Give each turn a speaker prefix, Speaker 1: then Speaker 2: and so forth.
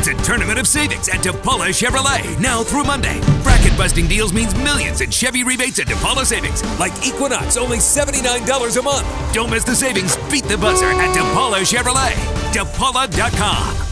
Speaker 1: It's a tournament of savings at DePaula Chevrolet, now through Monday. Bracket-busting deals means millions in Chevy rebates at DePaula Savings, like Equinox, only $79 a month. Don't miss the savings. Beat the buzzer at DePaula Chevrolet. DePaula.com.